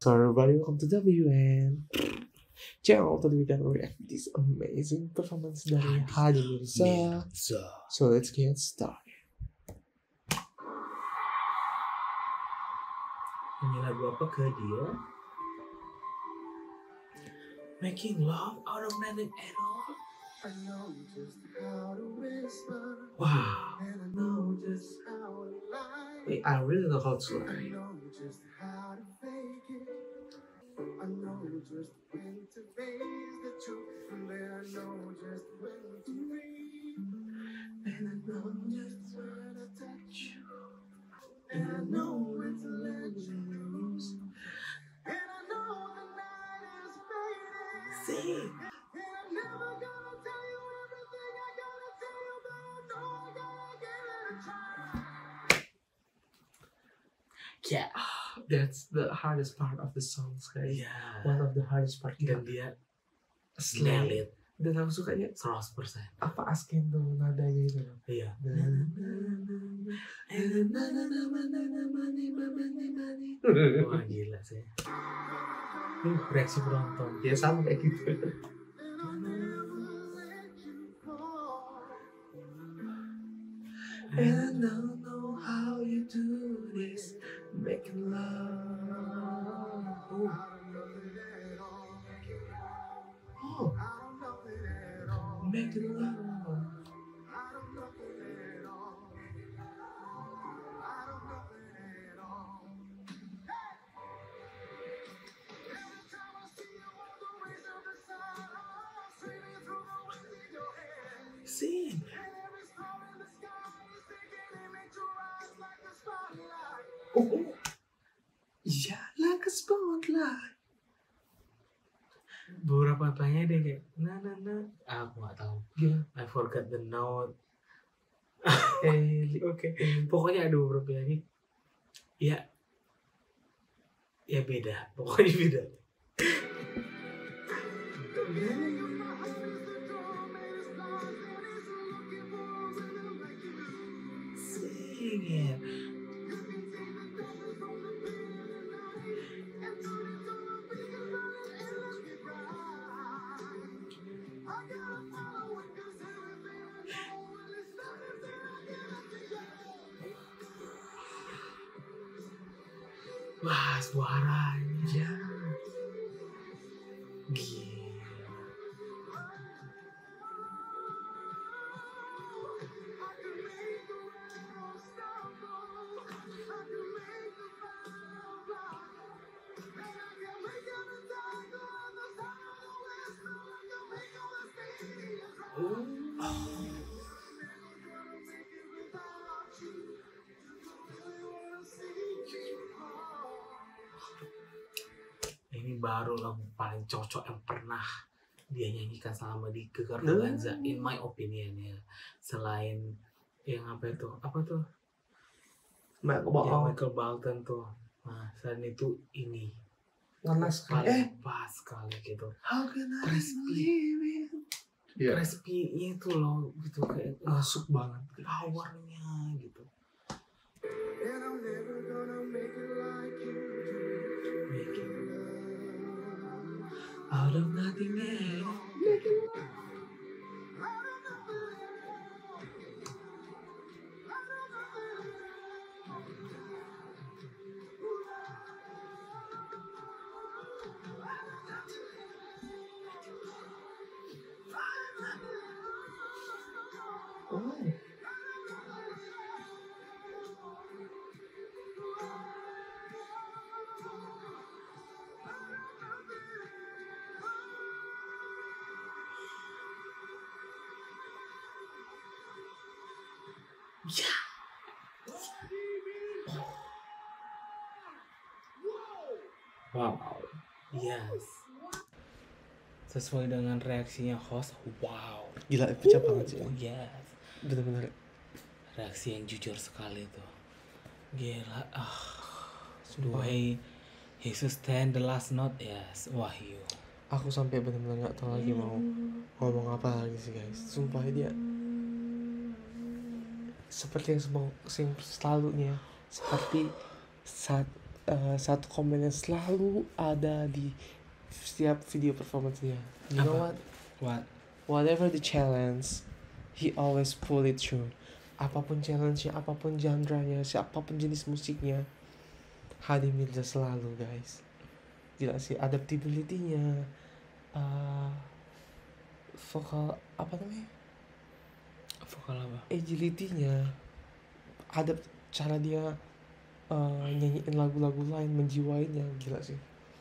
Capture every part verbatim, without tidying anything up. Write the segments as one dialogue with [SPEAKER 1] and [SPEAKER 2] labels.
[SPEAKER 1] So everybody, welcome to W N channel. Today we can react this amazing performance dari Hadi Mirza. So let's get started.
[SPEAKER 2] Ini lagu apa ke dia? Making love out of nothing at all.
[SPEAKER 3] I know just how to whisper.
[SPEAKER 2] Wow.
[SPEAKER 3] And I know just how to lie.
[SPEAKER 2] Wait, I really know how to
[SPEAKER 3] I
[SPEAKER 2] lie.
[SPEAKER 3] know just how to fake it. I know just when to face the truth. And then I know just when to read. And I know just where to touch you. And I know when to let you loose. And I know the night is fading.
[SPEAKER 2] Sing.
[SPEAKER 3] And I'm never gonna tell you everything I gotta tell you, but I know I gotta give it a try.
[SPEAKER 2] Yeah.
[SPEAKER 1] That's the hardest part of the songs, guys.
[SPEAKER 2] Yeah.
[SPEAKER 1] One of the hardest part.
[SPEAKER 2] Dan dia
[SPEAKER 1] Slay.
[SPEAKER 2] nail it
[SPEAKER 1] Dan aku sukanya
[SPEAKER 2] seratus persen.
[SPEAKER 1] apa asken tuh nadanya itu.
[SPEAKER 2] Iya. Wah gila sih. Ini reaksi penonton.
[SPEAKER 1] Ya sama kayak gitu. And I don't know how you do this, making love. Oh. Oh. Making love.
[SPEAKER 2] Sing.
[SPEAKER 1] Oh, oh. Yeah, like a spotlight.
[SPEAKER 2] Beberapa tanya dia kayak na na na. Ah, aku nggak tahu.
[SPEAKER 1] Yeah.
[SPEAKER 2] I forgot the note.
[SPEAKER 1] Eh,
[SPEAKER 2] Oke. Pokoknya ada beberapa nyanyi. Ya. Ya beda. Pokoknya beda. Sing it. Wah, suaranya. Gila. Oh. Ini baru lagu paling cocok yang pernah dia nyanyikan selama di Gegar Vaganza, in my opinion ya. Selain yang apa itu? Apa tuh?
[SPEAKER 1] Mak
[SPEAKER 2] Yang
[SPEAKER 1] bohong.
[SPEAKER 2] Michael Bolton tuh. Nah, selain itu ini
[SPEAKER 1] Ngenes sekali.
[SPEAKER 2] paling
[SPEAKER 1] Eh,
[SPEAKER 2] pas sekali gitu.
[SPEAKER 1] how can I
[SPEAKER 2] Crispy.
[SPEAKER 1] believe it? Iya.
[SPEAKER 2] Crispy-nya itu loh gitu kayak
[SPEAKER 1] Masuk banget.
[SPEAKER 2] powernya gitu.
[SPEAKER 3] And I'm never gonna make it like you do.
[SPEAKER 2] Making
[SPEAKER 1] Out of nothing else. Oh.
[SPEAKER 2] ya. Wow. Yes. Sesuai dengan reaksinya host, wow.
[SPEAKER 1] Gila, pecah banget sih.
[SPEAKER 2] Oh, yes.
[SPEAKER 1] Bener-bener.
[SPEAKER 2] Reaksi yang jujur sekali tuh. Gila. Ah.
[SPEAKER 1] Sumpah.
[SPEAKER 2] Duhai Jesus stand the last note, yes. Wahyu.
[SPEAKER 1] Aku sampai bener-bener gak tahu lagi mau ngomong apa lagi sih guys. Sumpah dia seperti yang semua sing selalunya, seperti saat uh, satu komen yang selalu ada di setiap video performance dia. You know what?
[SPEAKER 2] What?
[SPEAKER 1] Whatever the challenge, he always pull it through. Apapun challenge-nya, apapun genre-nya, siapapun jenis musiknya, Hadi Mirza selalu, guys. Gila sih, adaptability-nya, uh, vokal apa namanya?
[SPEAKER 2] Vokal apa?
[SPEAKER 1] Agility-nya, ada cara dia uh, nyanyiin lagu-lagu lain, menjiwainya, gila sih.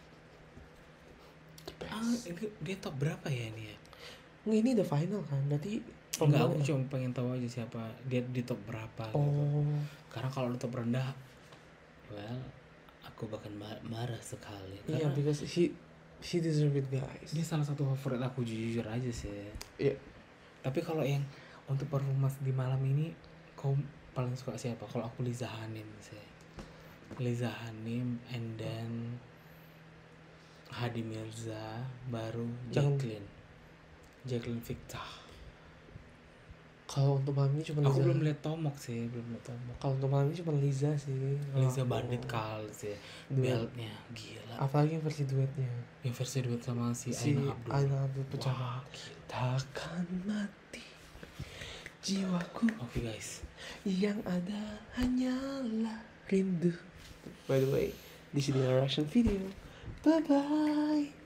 [SPEAKER 2] Ah, ini dia top berapa ya ini ya?
[SPEAKER 1] Nggak, ini the final kan, berarti
[SPEAKER 2] Enggak, aku
[SPEAKER 1] pembalanya.
[SPEAKER 2] cuma pengen tahu aja siapa dia di top berapa gitu.
[SPEAKER 1] Oh,
[SPEAKER 2] Karena kalau di top rendah, well, aku bahkan mar- marah sekali.
[SPEAKER 1] iya,
[SPEAKER 2] Karena
[SPEAKER 1] because he he deserve it, guys.
[SPEAKER 2] dia salah satu favorit aku, jujur aja sih.
[SPEAKER 1] Iya.
[SPEAKER 2] Tapi kalau yang untuk performance di malam ini, kau paling suka siapa? Kalau aku Liza Hanim sih. Liza Hanim, and then Hadi Mirza, baru
[SPEAKER 1] Jangan-
[SPEAKER 2] Jacqueline. Jacqueline Victor.
[SPEAKER 1] Kalau untuk malam ini cuma
[SPEAKER 2] Aku
[SPEAKER 1] Liza.
[SPEAKER 2] belum lihat Tomok sih, belum lihat Tomok.
[SPEAKER 1] Kalau untuk malam ini cuma Liza sih.
[SPEAKER 2] Liza
[SPEAKER 1] Oh,
[SPEAKER 2] Bandit kali sih.
[SPEAKER 1] Duet.
[SPEAKER 2] Beltnya gila.
[SPEAKER 1] Apalagi yang versi duetnya.
[SPEAKER 2] Yang versi duet sama si,
[SPEAKER 1] Si
[SPEAKER 2] Aina Abdul.
[SPEAKER 1] Aina Abdul pecah
[SPEAKER 2] Wah,
[SPEAKER 1] banget. Takkan mati jiwaku,
[SPEAKER 2] Oke guys.
[SPEAKER 1] yang ada hanyalah rindu. By the way, this is the reaction video. Bye bye.